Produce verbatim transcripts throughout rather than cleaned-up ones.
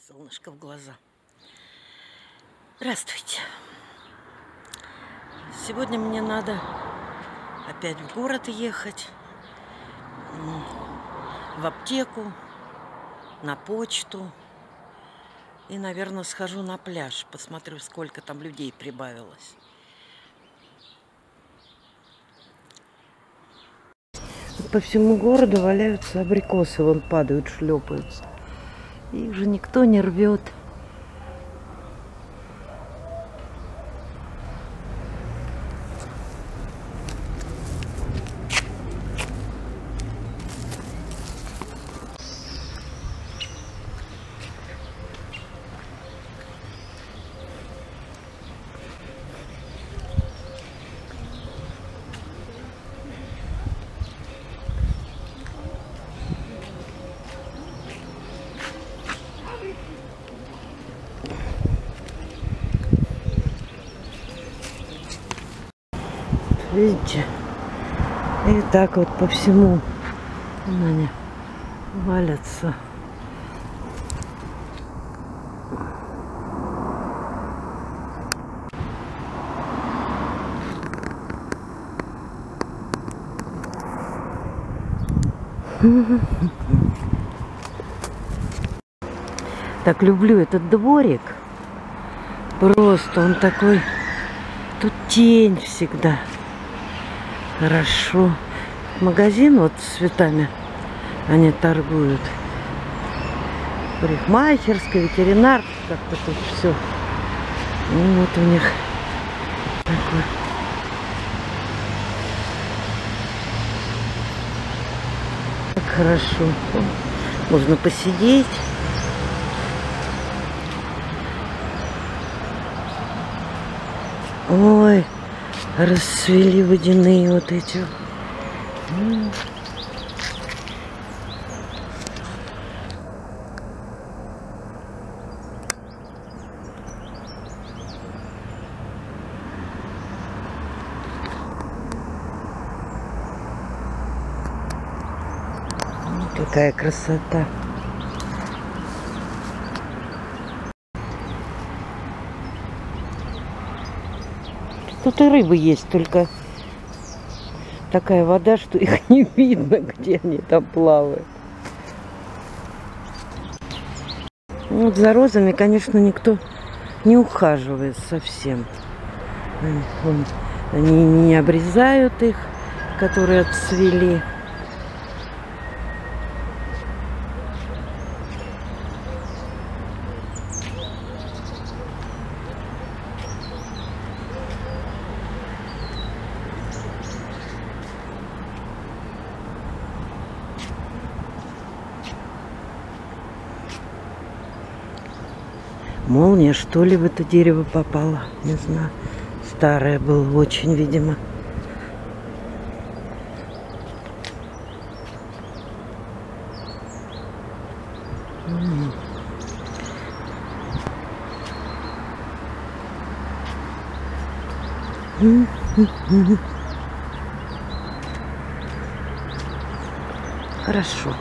Солнышко в глаза. Здравствуйте. Сегодня мне надо опять в город ехать, в аптеку, на почту. И, наверное, схожу на пляж, посмотрю, сколько там людей прибавилось. По всему городу валяются абрикосы, вон падают, шлепаются. Их же никто не рвет. Видите? И так вот по всему они валятся. Так люблю этот дворик. Просто он такой... Тут тень всегда. Хорошо. Магазин вот с цветами они торгуют. Парикмахерская, ветеринар. Как-то тут все. Ну, вот у них такой. Так хорошо. Можно посидеть. Ой, расцвели водяные вот эти. Какая красота. Тут и рыбы есть, только такая вода, что их не видно, где они там плавают. Вот за розами, конечно, никто не ухаживает совсем. Они не обрезают их, которые отцвели. Молния, что ли, в это дерево попала? Не знаю. Старое было очень, видимо. Хорошо.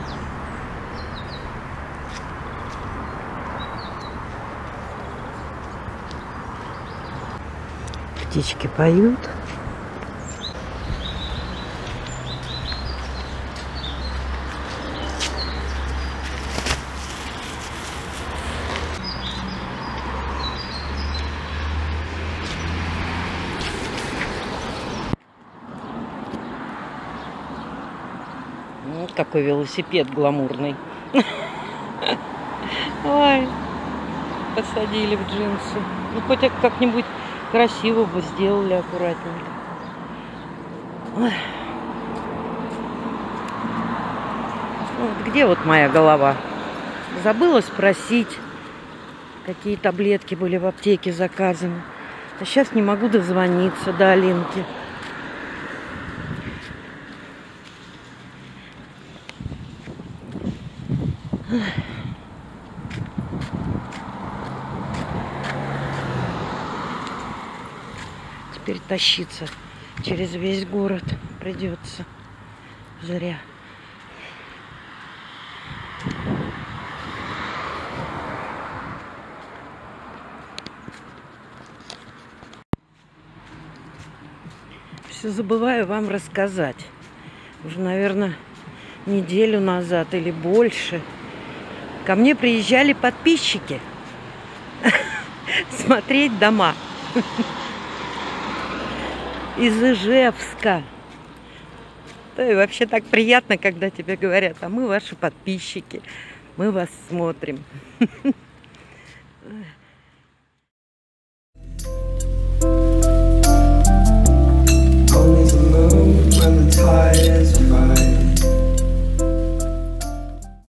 Птички поют. Вот какой велосипед гламурный. Ой, посадили в джинсы. Ну, хоть как-нибудь красиво бы сделали, аккуратненько. Ой. Вот где вот моя голова? Забыла спросить, какие таблетки были в аптеке заказаны. А сейчас не могу дозвониться до Алинки. Теперь тащиться через весь город придется. Зря. все забываю вам рассказать. Уже, наверное, неделю назад или больше ко мне приезжали подписчики смотреть дома из Ижевска. Да и вообще так приятно, когда тебе говорят: а мы ваши подписчики, мы вас смотрим.